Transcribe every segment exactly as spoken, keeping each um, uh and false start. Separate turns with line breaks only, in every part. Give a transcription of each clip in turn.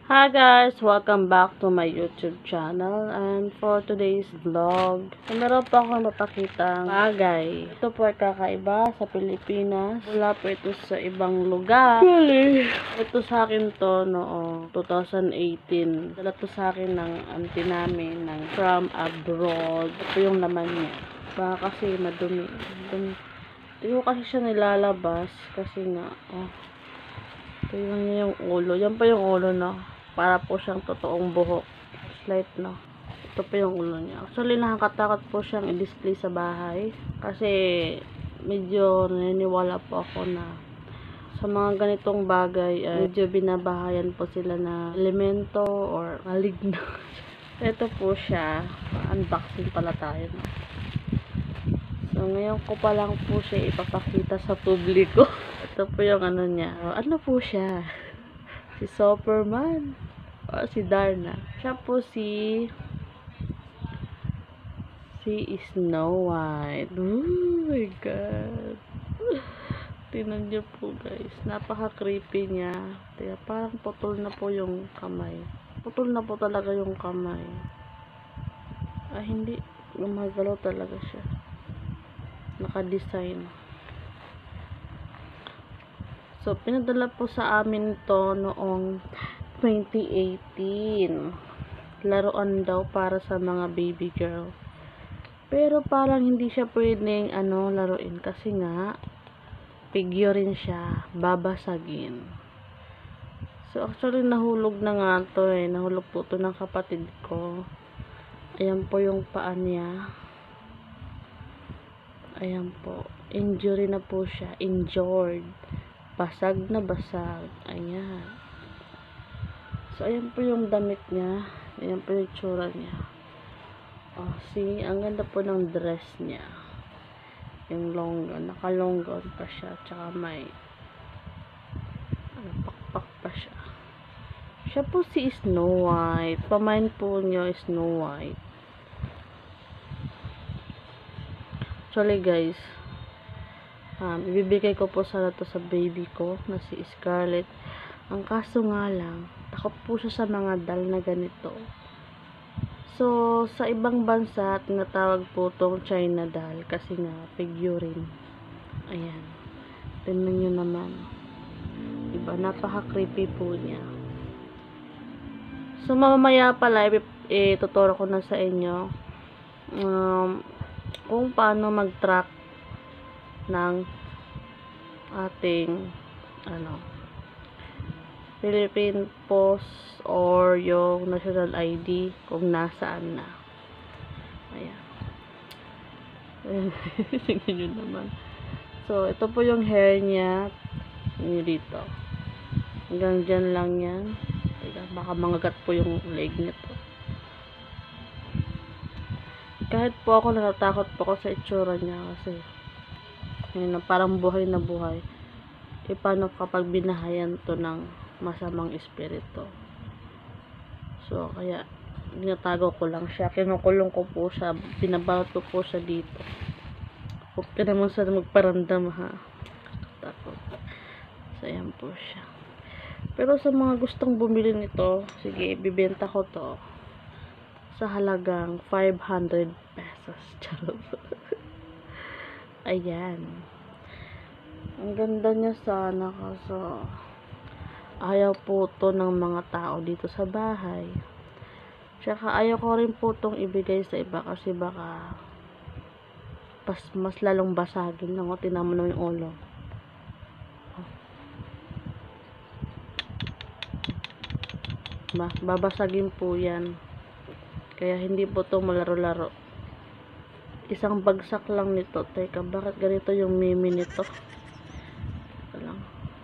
Hi guys! Welcome back to my YouTube channel, and for today's vlog, meron po akong mapakitang bagay. Ito po ay kakaiba sa Pilipinas. Wala po ito sa ibang lugar. Really? Ito sa akin to noong two thousand eighteen. Dala to sa akin ng auntie namin ng from abroad. Ito yung laman niya. Baka kasi madumi. Madumi. Hindi ko kasi siya nilalabas kasi nga, oh. Ito yung, yung ulo. Yan pa yung ulo, no? Para po siyang totoong buhok. Slight, no? Ito pa yung ulo niya. Actually, nakakatakot po siyang i-display sa bahay. Kasi, medyo naniniwala po ako na sa mga ganitong bagay, ay medyo binabahayan po sila na elemento or maligno. Ito po siya. Unboxing pala tayo, no? So, ngayon ko pa lang po siya ipapakita sa publiko. Ito po yung ano niya. Ano po siya? Si Superman. O si Darna. Siya po si si Snow White. Oh my God. Tingnan niyo po guys. Napaka-creepy niya. Kaya parang putol na po yung kamay. Putol na po talaga yung kamay. Ah, hindi. Gumagalaw talaga siya. Naka-design. So, pinadala po sa amin to noong twenty eighteen. Laruan daw para sa mga baby girl. Pero parang hindi siya pwedeng ano, laruin kasi nga figurine siya, babasagin. So, actually nahulog na nga to eh. Nahulog po to ng kapatid ko. Ayan po yung paa niya. Ayan po. Injury na po siya. Injured. Basag na basag. Ayan. So, ayan po yung damit niya. Ayan po yung tsura niya. Oh, see? Ang ganda po ng dress niya. Yung long gown. Naka-long gown pa siya. Tsaka may ano, pakpak pa siya. Siya po si Snow White. Pamain po niyo Snow White. Actually, guys, Um, ibibigay ko po sana to sa baby ko na si Scarlett. Ang kaso nga lang, takot po siya sa mga doll na ganito. So, sa ibang bansa, tinatawag po tong China doll kasi nga, figurine. Ayan. Tingnan nyo naman. Diba? Napaka-creepy po niya. So, mamaya pala, ituturo ko na sa inyo um, kung paano mag-track ng ating ano Philippine Post or yung National I D kung nasaan na. Ayan. Tingnan nyo naman. So, ito po yung hair niya. Yung dito. Hanggang dyan lang yan. Baka mangagat po yung leg nito. Kahit po ako natatakot po ako sa itsura niya kasi ayun, parang buhay na buhay. E paano kapag binahayan to ng masamang espiritu? So, kaya tinatago ko lang siya. Kinukulong ko po siya. Binabalot ko po siya dito. Huwag ka naman sa magparandam, ha? Takot. So, ayan po siya. Pero sa mga gustong bumili nito, sige, ibibenta ko to sa halagang five hundred pesos. Charot. Ayan. Ang ganda niya sana kaso ayaw po to ng mga tao dito sa bahay. Tsaka ayaw ko rin po tong ibigay sa iba kasi baka pas, mas lalong basagin lang. O, tinan mo na yung ulo. Ba, babasagin po yan. Kaya hindi po to malaro-laro. Isang bagsak lang nito. Teka, bakit ganito yung mimi nito? Teka lang.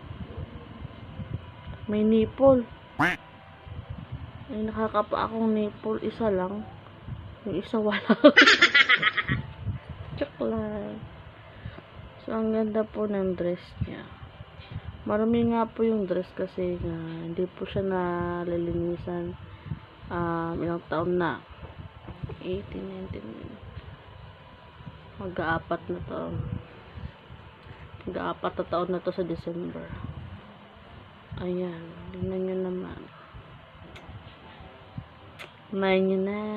May nipple. May nakakapa akong nipple. Isa lang. Yung isa wala. Joke lang. So, ang ganda po ng dress niya. Marami nga po yung dress kasi nga hindi po siya nalilinisan. Um, ilang taon na. eighteen, nineteen, mag-aapat na taon. Mag-aapat na taon na to sa December. Ayan. Tingnan nyo naman. Kumain nyo na.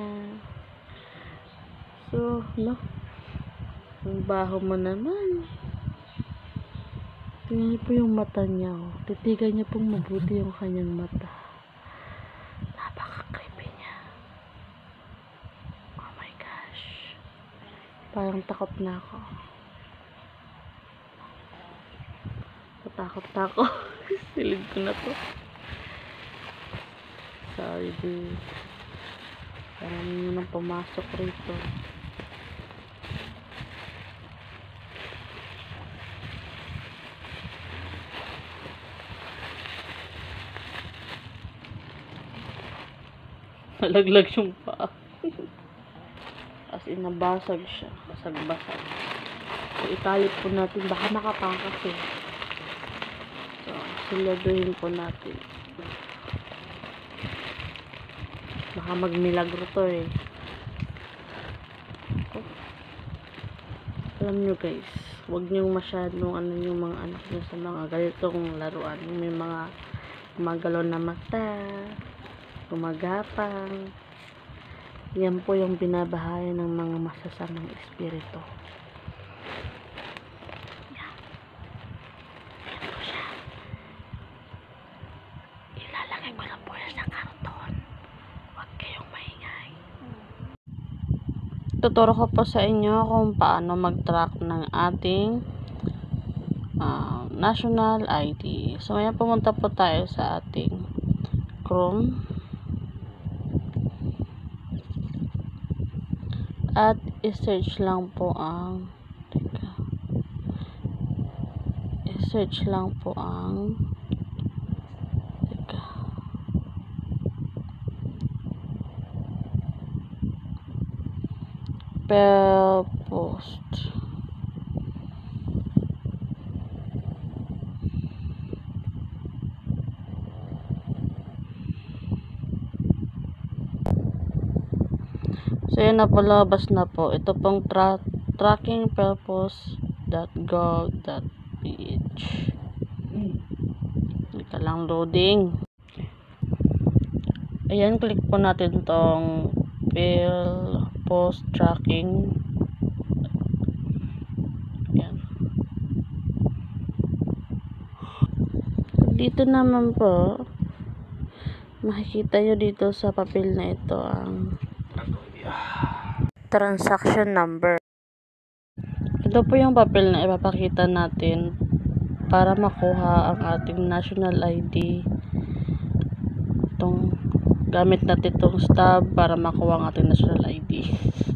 So, no? Ang baho mo naman. Tingnan niyo po yung mata niya. Oh. Titigan niyo pong mabuti yung kanyang mata. Napaka-creepy niya. Oh my gosh. Parang takot na ako. Tatakot na ako. Silid ko na to. Sorry, dude. Parang mo nang pumasok rito. Malaglag yung paa. As in, nabasag siya. Basag-basag. So, italip po natin. Baka makapakas eh. So, siladuhin po natin. Baka magmilagro to eh. Oh. Alam nyo guys, huwag nyo masyadong ano yung mga anak nyo sa mga ganitong laruan. May mga gumagalaw na mata, gumagapang. Yan po yung binabahayan ng mga masasamang espiritu. Yan. Yan po siya. Ilalagay ko lang po yan sa karton. Huwag kayong maingay. Tuturo ko po sa inyo kung paano mag-track ng ating uh, national I D. So, ngayon pumunta po tayo sa ating Chrome. At i-search lang po ang teka, i-search lang po ang teka, per post. So, yan na po, labas na po. Ito pong tra tracking purpose dot gov dot p h. Ito lang loading. Ayan, click po natin tong fill post tracking. Ayan. Dito naman po, makikita nyo dito sa papel na ito ang transaction number. Ito po yung papel na ipapakita natin para makuha ang ating national I D. Itong gamit natin itong stub para makuha ang ating national I D.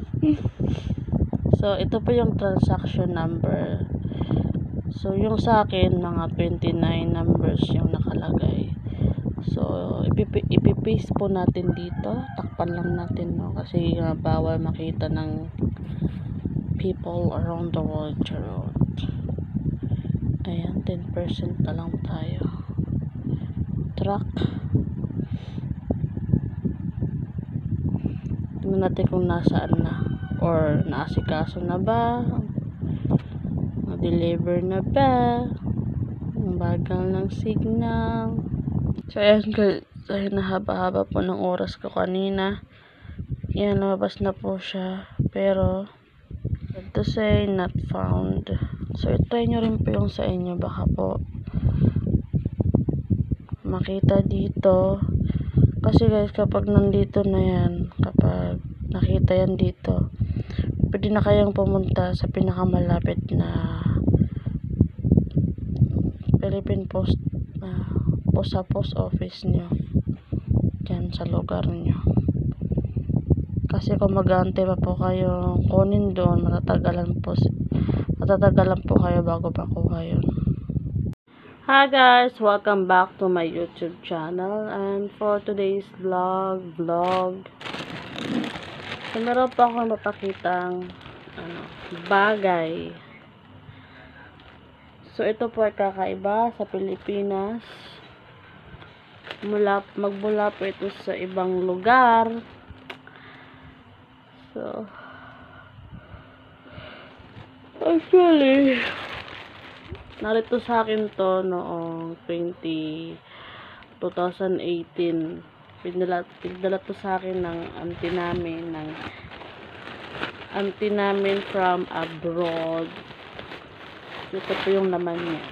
So, ito po yung transaction number. So, yung sa akin, mga twenty-nine numbers yung nakalagay. So, ipipaste po natin dito. Takpan lang natin, no? Kasi uh, bawal makita ng people around the world. Charot. Ayan, ten percent na lang tayo. Track. Tingnan natin kung nasaan na. Or, naasikaso na ba? Na-deliver na ba? Ang bagal ng signal. So, ayan guys, dahil nahaba-haba po ng oras ko kanina, yan, lumabas na po siya, pero to say, not found. So, try nyo rin po yung sa inyo, baka po makita dito, kasi guys, kapag nandito na yan, kapag nakita yan dito, pwede na kayong pumunta sa pinakamalapit na Philippine Post uh, po sa post office nyo dyan sa lugar nyo, kasi kung mag-aantay pa po kayo kunin doon, matatagalan po matatagalan po kayo bago makuha yun. Hi guys, welcome back to my YouTube channel, and for today's vlog vlog so, meron pa akong mapakitang ano, bagay. So ito po ay kakaiba sa Pilipinas. Mula, magmula po ito sa ibang lugar. So, actually, narito sa akin to noong twenty eighteen. Pinadala, pinadala to sa akin ng auntie namin, ng auntie namin from abroad. Ito po yung laman niya.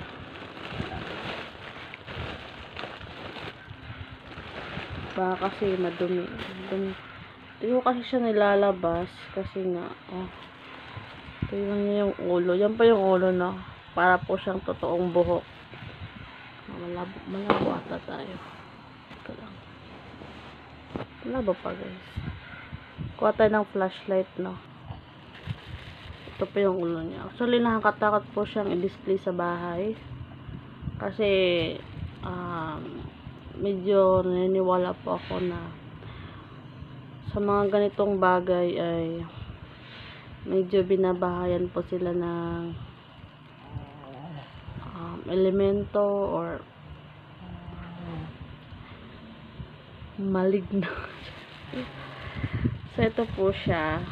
Baka kasi madumi. Madumi. Hindi ko kasi siya nilalabas kasi nga, oh. Ito yung ulo. Yan pa yung ulo, no? Para po siyang totoong buhok. Malabo, malabo ata tayo. Ito lang. Malabo pa, guys. Kuha tayo ng flashlight, no? Ito pa yung ulo niya. Actually, nakakatakot po siyang i-display sa bahay. Kasi, um, medyo naniniwala po ako na sa mga ganitong bagay ay medyo binabahayan po sila ng um, elemento or maligno. So ito po siya.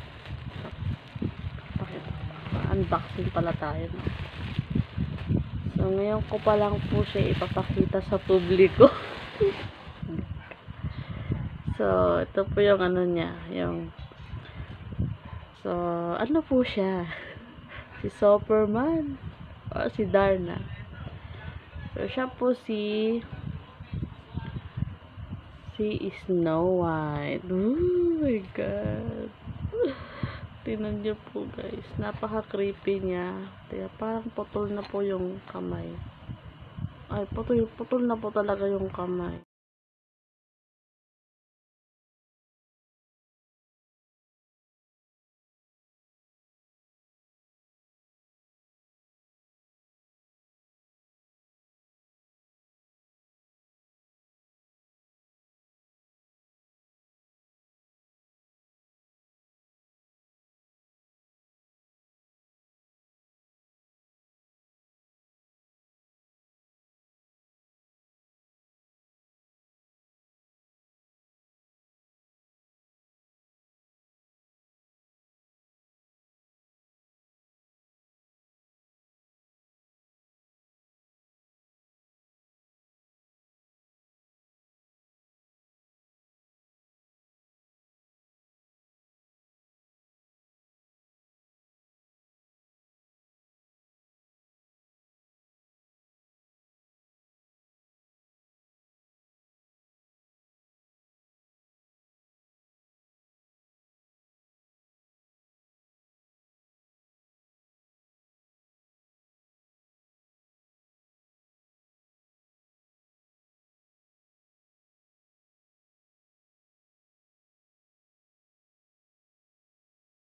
Unboxing pala tayo, no? So ngayon ko pa lang po siya ipapakita sa publiko. So ito po yung ano niya, yung so ano po siya, si Superman o si Darna. So siya po si si Snow White. Oh my god, tingnan niyo po, guys, napaka creepy niya. Kaya parang putol na po yung kamay. Ay, putol, putol na po talaga yung kamay.